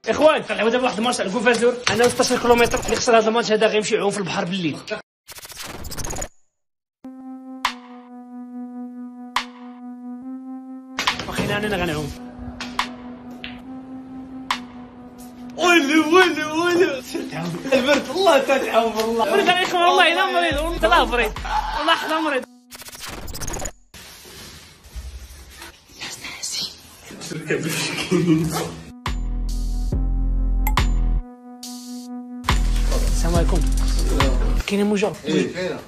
اخوان كنلعبوا دابا واحد الماتش على الكوفازور، انا 16 كيلومتر. اللي خسر هذا الماتش هذا غيمشي يعوم في البحر بالليل. واخينا انا غنعوم. ولو البرد والله تتعب والله. مريض يا اخوان والله الا مريض والله مريض والله حنا مريض. السلام عليكم. كاينه موجه؟ ايه كاينه.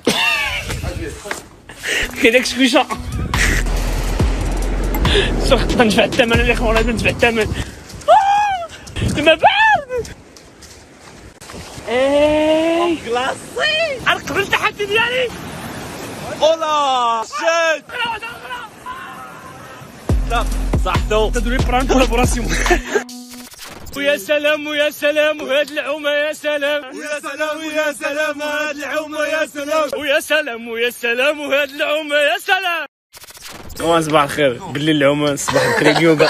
كاين داك الشكوشه. شوف نقدر ندفع الثمن يا اخوان، لازم ندفع الثمن. ما بعد. ايه كلاسي. انا قبل التحدي ديالي. اولا شيت. صحتو تدري بران كولابوراسيون. ويا سلام ويا سلام وهاد العومه يا سلام. ويا سلام ويا سلام هاد العومه يا سلام. ويا سلام ويا سلام وهاد العومه يا سلام. اخوان صباح الخير. بالليل العومه، الصباح بكري اليوغا.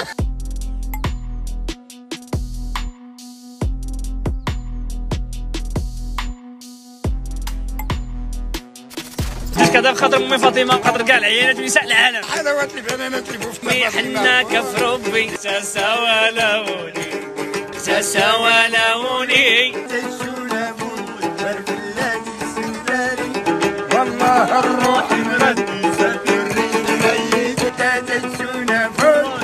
جيت كذا بخاطر امي فاطمه، بخاطر كاع العيانات ونساء العالم. حلاوات البنانات اللي فوق حنا كف ربي تساولوني تساولوني. والله الروح مردي ستري ميت تدسونا فوق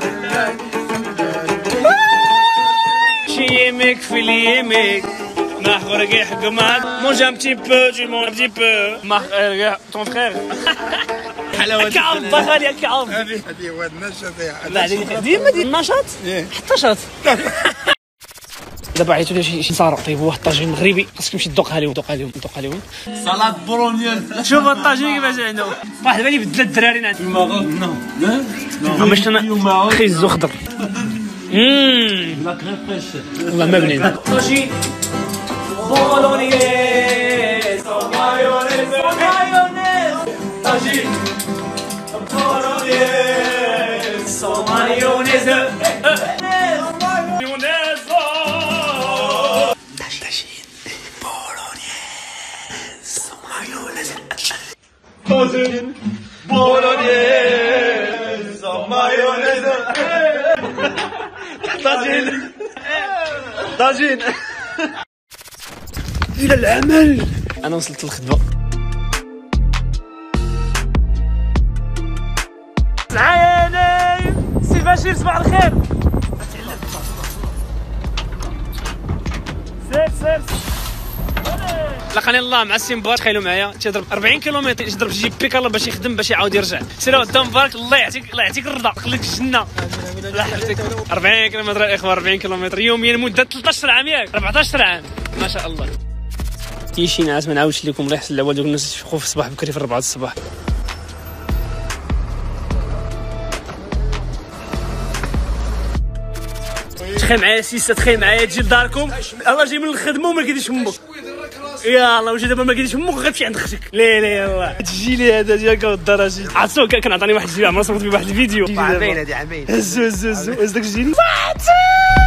شي يمك في اليمك ما خرجي حكمات. mange un petit peu, tu manges un petit peu. ton frère. حلاوة كعب بخال يا كعب. هذه هو النشاط. لا ديما النشاط حتى شاط. دابا عيطوا لي شي صاروا طيبوا واحد الطاجين مغربي، خاصك تمشي تذوقها لهم. سلطة برونيال. شوف الطاجين كيفاش عندهم. واحد بالي بدل الدراري في المغرب نو باش انا خيزو خضر. لا كريم فريش. والله ما بنين. طاجين بولونيز مايونيز طاجين بولونيز مايونيز طاجين بولونيز مايونيز. طاجين إلى العمل. أنا وصلت للخدمة. عيني سي بشير صباح الخير. سير لقاني الله مع السيمبار. تخيلوا معايا تيضرب 40 كيلومتر، يضرب شي بيك الله باش يخدم باش يعاود يرجع. سير قدام بارك الله يعطيك الرضا، خليك الجنه. لا حرتك 40 كيلومتر يا اخوان، 40 كيلومتر يوميا لمده 13 عام ياك 14 عام ما شاء الله. شي نعاس ما نعاودش لكم، الله يحسن العوال دوك الناس يفيقوا في الصباح بكري في 4 الصباح. تخيل معايا سيسه، تخيل معايا تجي لداركم الله جاي من الخدمه وما لقيتيش امك. يا الله واش دابا ما لقيتيش امك غتمشي عند اختك. لا يلاه هاد الجيلي هذا ديالك الدرجي عرفتو. كان عطاني واحد الجيلي عمرو صورت بيه واحد الفيديو. عامين هادي عامين. هز داك الجيلي.